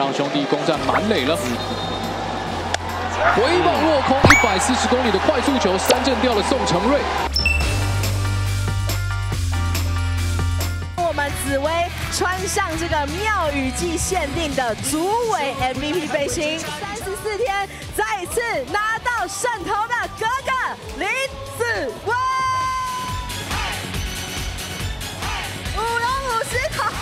让兄弟攻占满垒了。回棒落空，140公里的快速球三振掉了宋承瑞。 我们紫薇穿上这个妙语季限定的主委 MVP 背心，34天再次拿到胜投的哥哥林子威，5龙50投。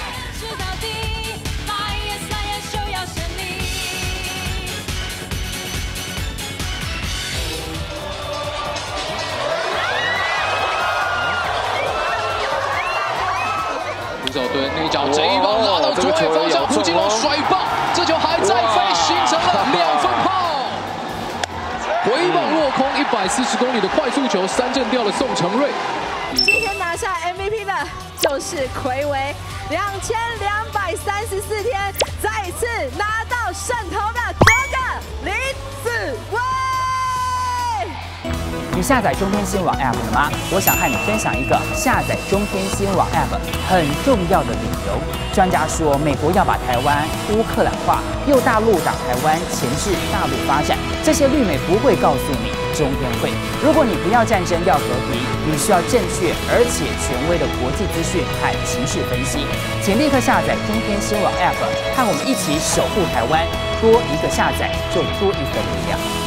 手蹲内角，这一棒拉到左外方向，胡金龙甩棒，这球还在飞，形成了2分炮。回棒落空，140公里的快速球三振掉了宋承瑞。 今天拿下 MVP 的就是睽违2234天，再次拿到胜投的哥哥林子威。 你下载中天新闻网 App 了吗？我想和你分享一个下载中天新闻网 App 很重要的理由。专家说，美国要把台湾乌克兰化，右大陆打台湾，钳制大陆发展，这些绿媒不会告诉你，中天会。如果你不要战争，要和平，你需要正确而且权威的国际资讯和情势分析，请立刻下载中天新闻网 App， 和我们一起守护台湾。多一个下载，就多一个力量。